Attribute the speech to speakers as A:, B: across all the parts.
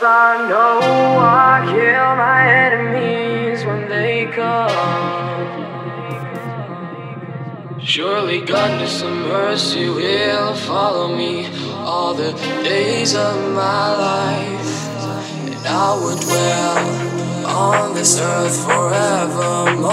A: I know I kill my enemies when they come. Surely goodness and mercy will follow me all the days of my life, and I would dwell on this earth forevermore.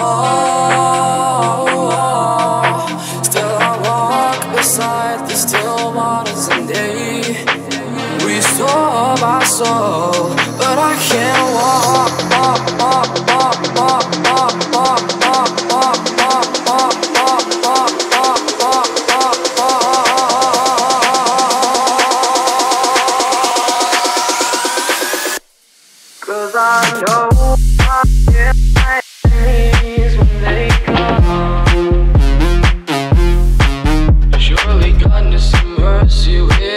A: Still I walk beside the still waters and day. Restore my soul, but I can't walk. Cause I know I get my enemies when they come. Surely goodness and mercy will